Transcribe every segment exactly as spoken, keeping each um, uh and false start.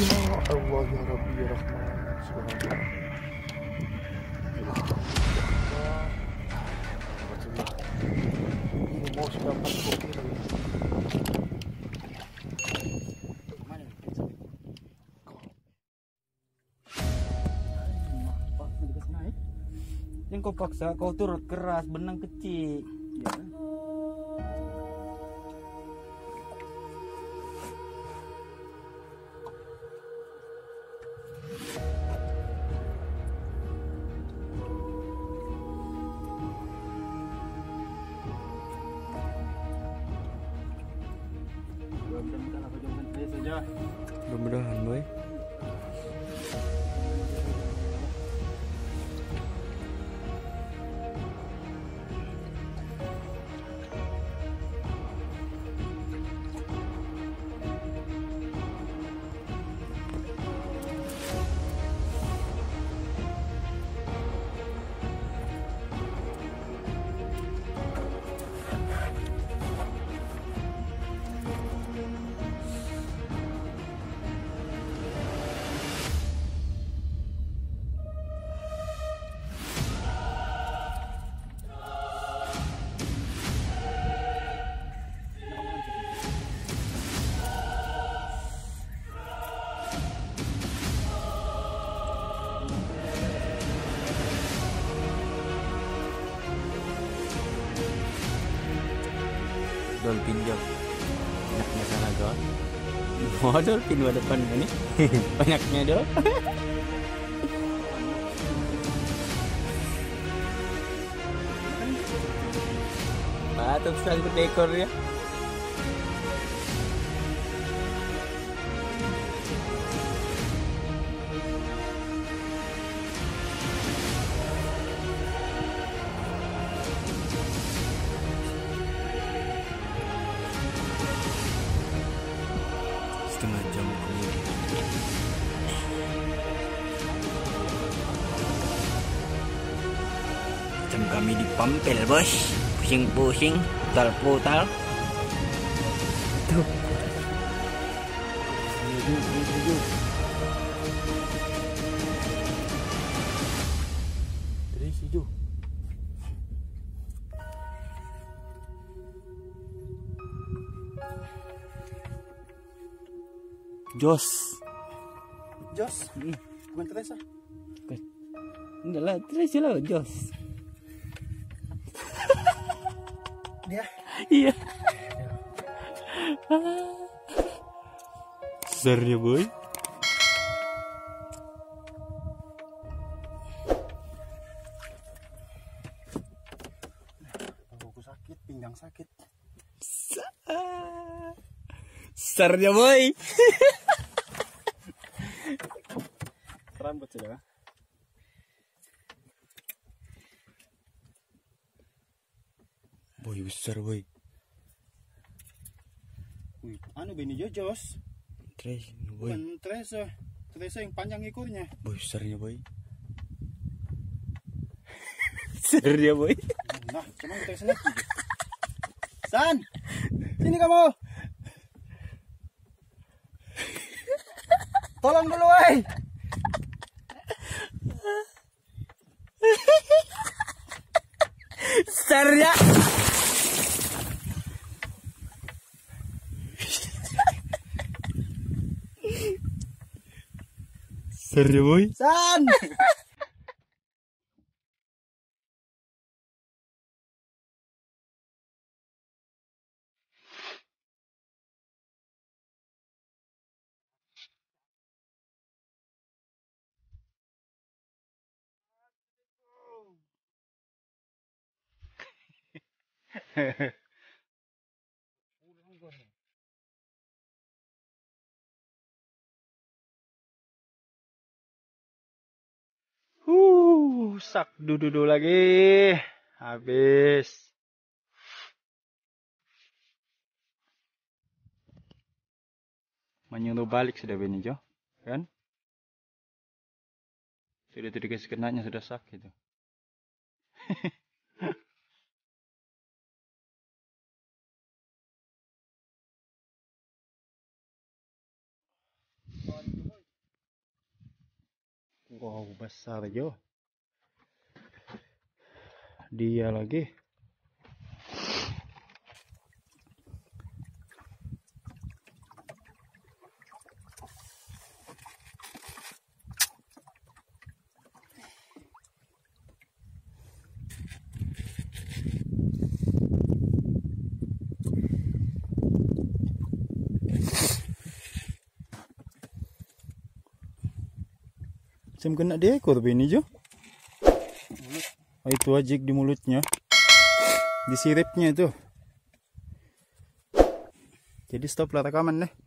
Ya Allah ya Rabbi ya Rahman subhanallah. Ini mau sudah masuk ini. Yang kau paksa kau turut keras benang kecil. Ya. Mudah-mudahan boy. Dolphin jo, banyaknya sana gol. Mau dolphin di depan ini, banyaknya do. Patut sekali dekor ya. Setengah jam kemudian. Macam kami dipampel bos, pusing-pusing, putal-putal. Tuh. Terus hijau. Jos. Jos, hmm. Bukan Teresa. Enggak lah, terus lah Jos. Dia. Iya. Besarnya boy. Aku sakit, pinggang sakit. Besarnya boy. Rambut sudah. Boy besar boy. Wih, anu Beni Jojos. Terus boy. Bukan Teresa. Teresa yang panjang ekornya. Boy besarnya boy. Besarnya boy. Nah, cuman Teresa lagi. San, sini kamu. Tolong dulu, woi. Besarnya. Besarnya boy. San. Uh, sak dudu lagi. Habis. Menyuruh balik sudah Beni Jo, kan? Sudah tuh dikasih kenanya sudah sakit tuh. Wow, besar Jo. Dia lagi. Macam kena dia ekor tapi ini Jo. Oh, itu ajik di mulutnya. Di siripnya itu. Jadi stop lah rekaman deh.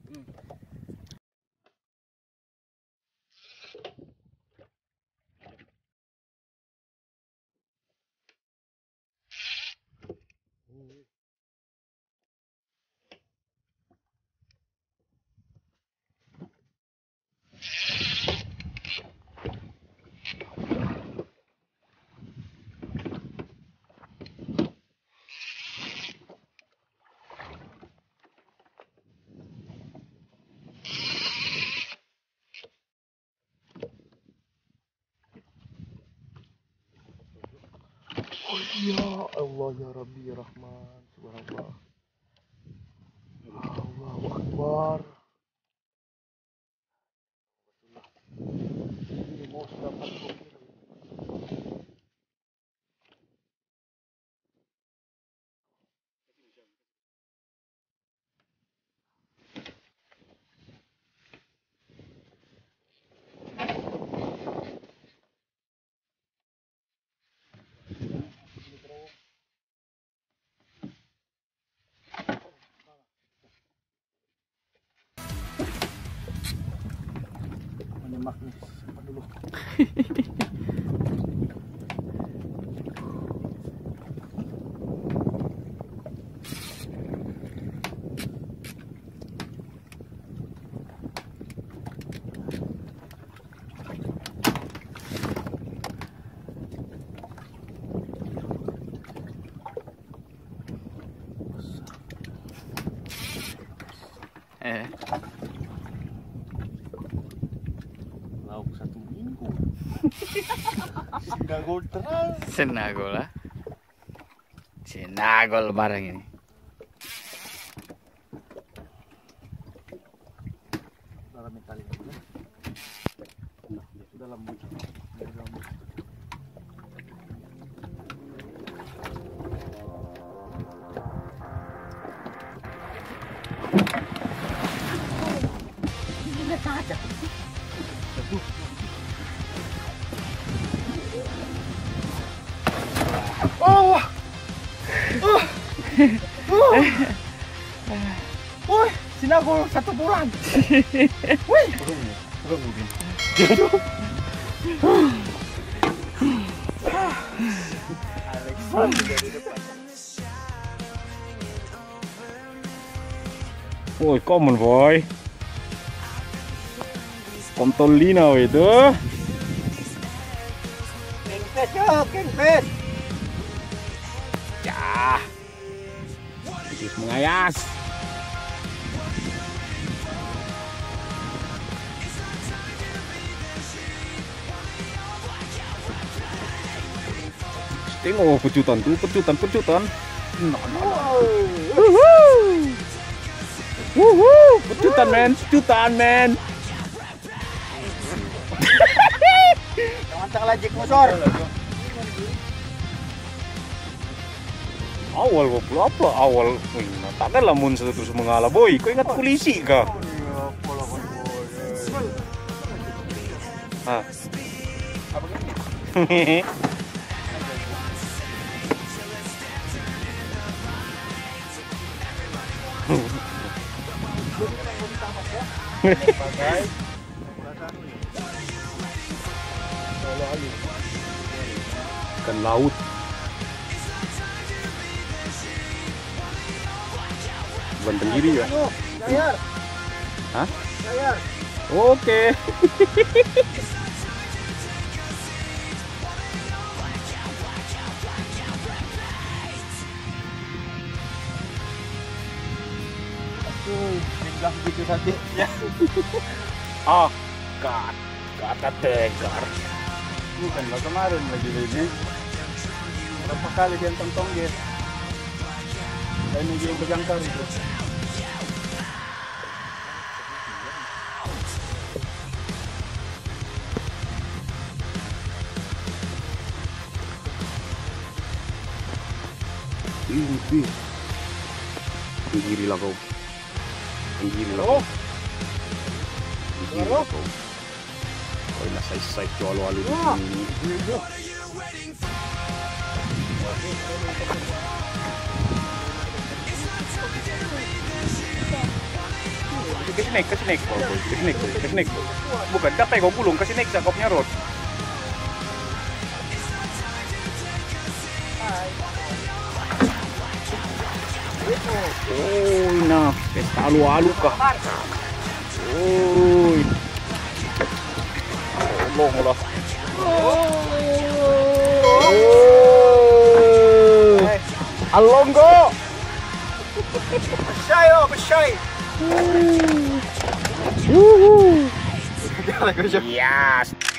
Ya Allah ya Rabbi ya Rahman, subhanallah. Allahu Akbar. Ini mau dapat menyemak nih. Apa dulu? Eh, Lauk satu minggu. Sinagol terang. senagol lah. Senagol barang ini. Dalam mentali. Nah, dia sudah lembut. Dia lembut. Oh, oh, oh, woi, sinagol satu bulan. Woi, woi, common boy. Kontolina itu. Kengpet yo, kengpet. Ya, sedikit mengayas. Tengok pecutan tuh, pecutan, pecutan. Wuhuu, pecutan men, pecutan men. Jangan lagi motor. Awal kok apa awal, wih, tak ada lamun terus mengalah boy. Kau ingat polisi kah? Hah? Ikan laut. Bukan tenggiri ya? Bayar. Hah? Bayar. Oke. Tuh, tinggal begitu saja. Oh God. Kata tegar. Bukanlah kemarin lagi ini. Berapa kali dia tentong dia. Ini dia yang berjangkar itu. Ih, Pinggirilah kau. Pinggirilah kau. Pinggirilah kau. Kau nak saya-saya tu alu-alu di sini. Kasih naik, kasih naik. Kasih naik, kasih naik. Bukan, dapat kau gulung, kasih naik kau punya rod. Oh, nah, pesta alu-alu kah? Oh, tolong lah. Oh, alonggo. Besyai oh, besyai. Yes.